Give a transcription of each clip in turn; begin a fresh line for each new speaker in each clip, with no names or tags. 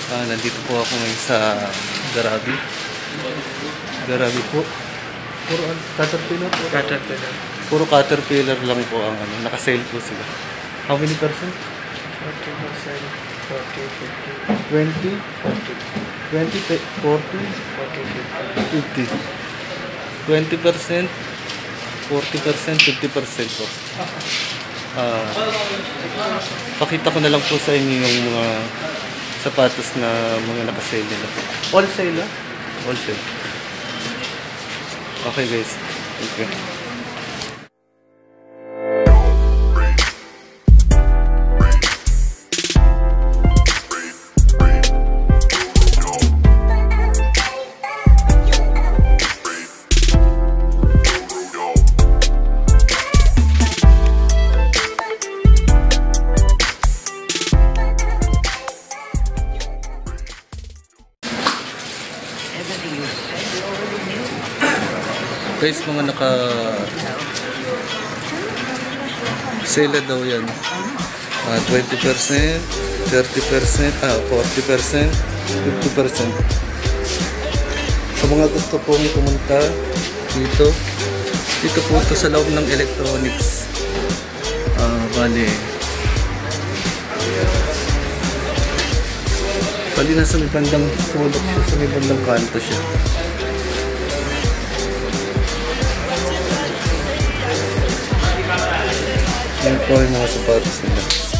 Nandito po ako ngayon sa Garabi. Garabi po. Puro Caterpillar?
Caterpillar.
Puro Caterpillar lang po ang naka-sale po sila. How many percent?
40%, 40,
20?
50,
20, 40,
40,
50. 20%, 40%, 50% po. Pakita ko na lang po sa inyo yung mga sapatos na mga naka-sale nila po. All sale ah? All sale. Okay guys. Thank you. Guys, mga naka sale daw yan. 20%, 30%, 40%, 50%. Sa mga gusto pong pumunta dito po ito sa loob ng electronics. Bali nasa may bandang sulok siya, sa may bandang kanto siya. Yan po yung mga sapatos nila.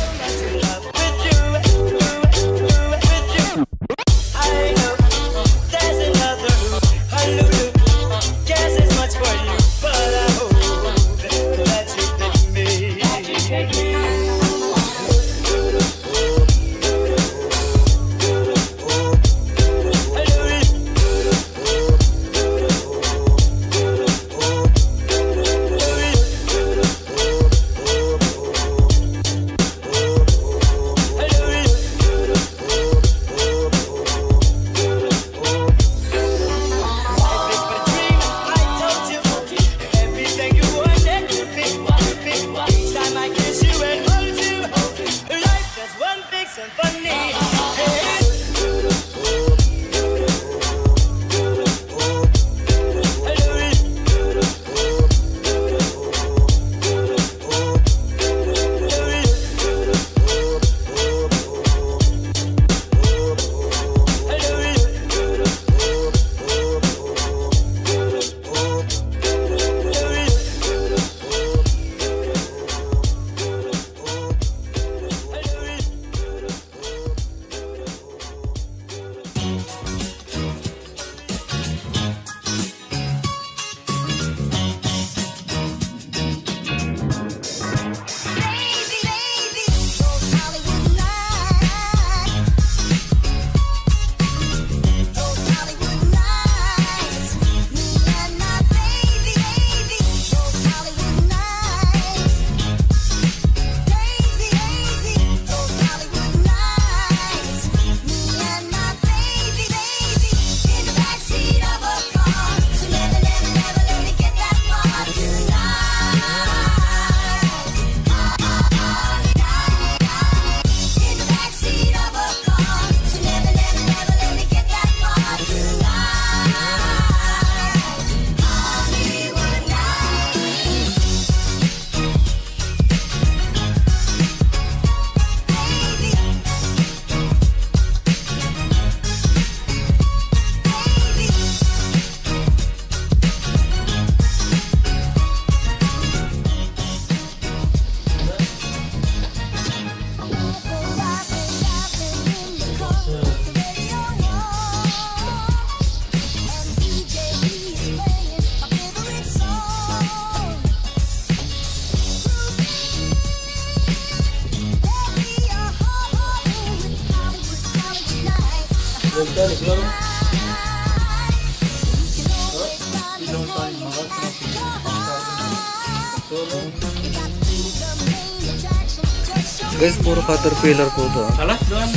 Guys, puro Caterpillar po ito.
Alas doon.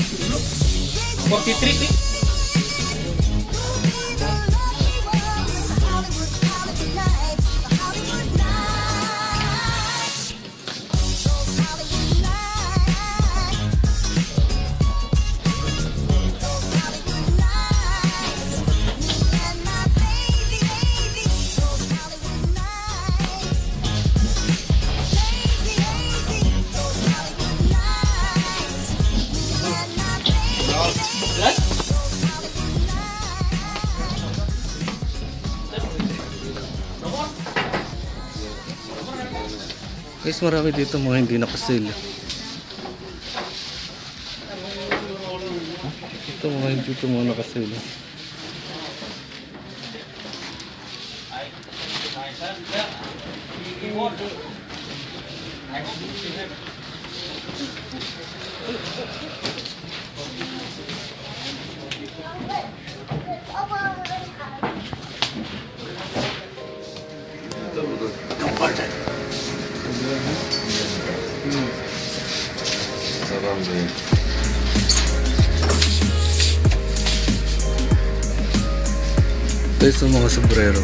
43 eh.
Guys, marami dito mga hindi nakasale. Ito mga hindi dito mga nakasale. Ito yung mga sombrero.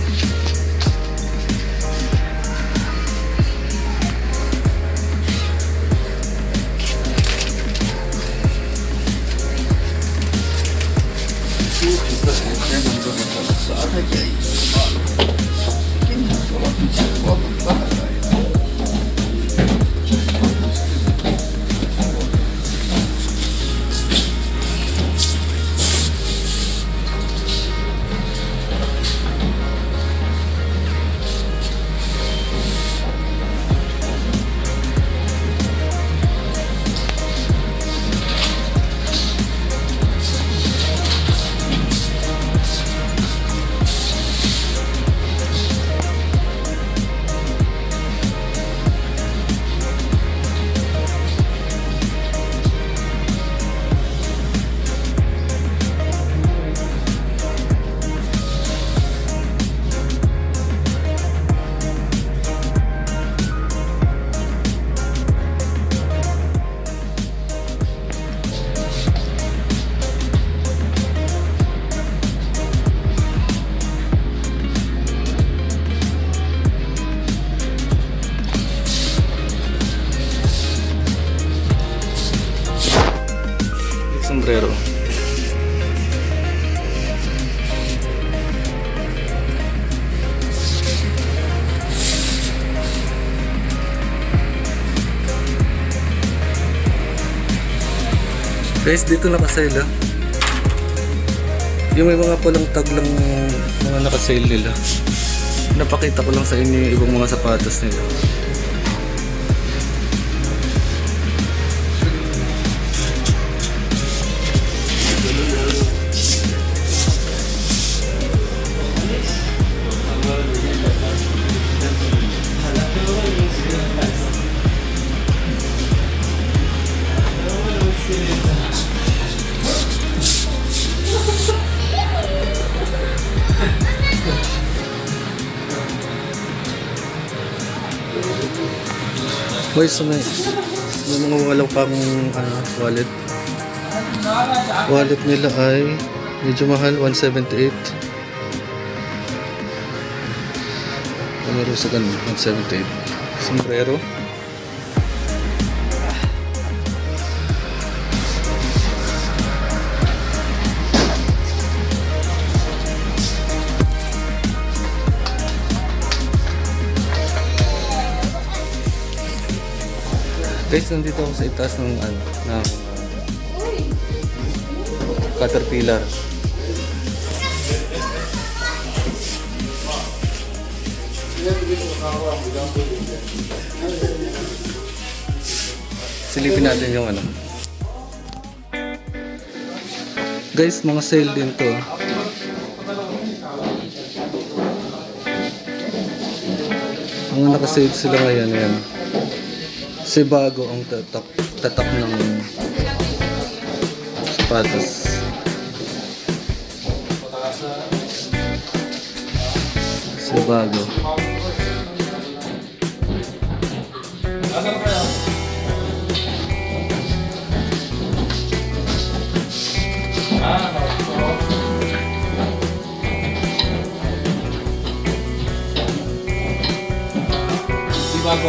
Sombrero. Guys, dito nakasale ah. Yung may mga pulang tag lang mga nakasale nila. Napakita ko lang sa inyo yung ibang mga sapatos nila. Boy, so may mga walang pang wallet. Wallet nila ay medyo mahal, 178. Meron sa ganun, 178. Sombrero. Guys, nandito ako sa itaas ng Caterpillar. Silipin natin yung Guys, mga sale din to. Mga nakasave sila ngayon, yan. Sebago ang tatak ng sapatos. Sebago.
Sebago.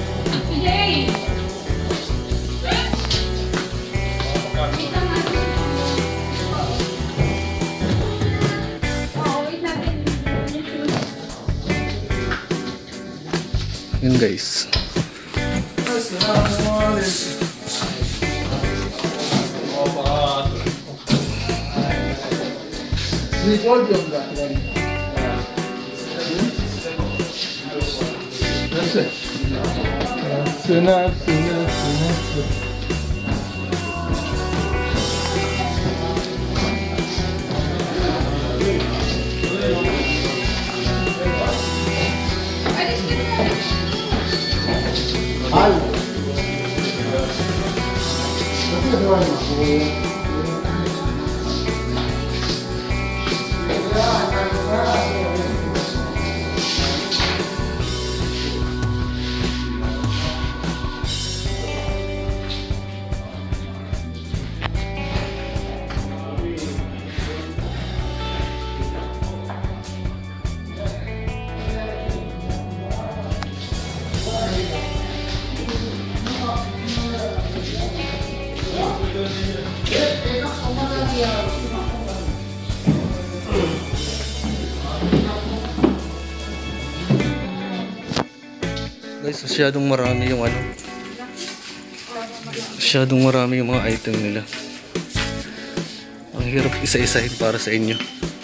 Yun guys.
sodium that one. That's it. That's enough, enough.
Guys, masyadong marami yung ano. Masyadong marami yung mga item nila. Ang hirap isa-isahin para sa inyo.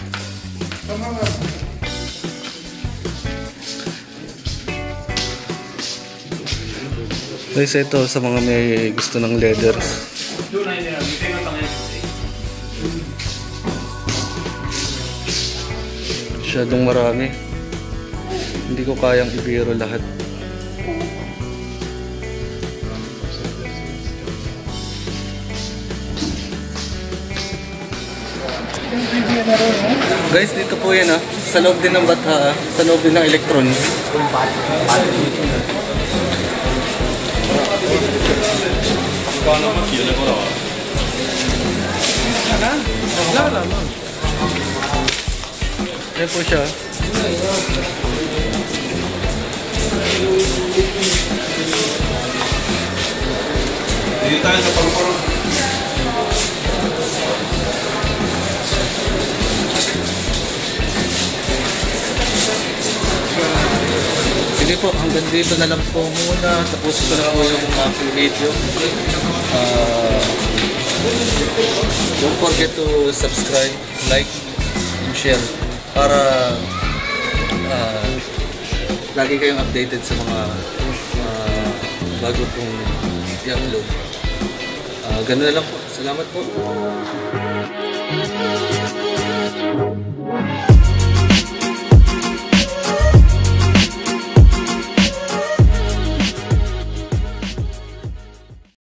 Guys, ito sa mga may gusto ng leathers. Masyadong marami. Hindi ko kayang ibiro lahat. Guys, dito po yan sa loob din ng Batha, sa loob din ng electronics. Yan po siya.
Dito tayo sa pangkorong.
Sige po, hanggang dito na lang po muna. Tapos ko na po yung aking video. Don't forget to subscribe, like, and share para lagi kayong updated sa mga bago kong i-upload. Ganun na lang po. Salamat po.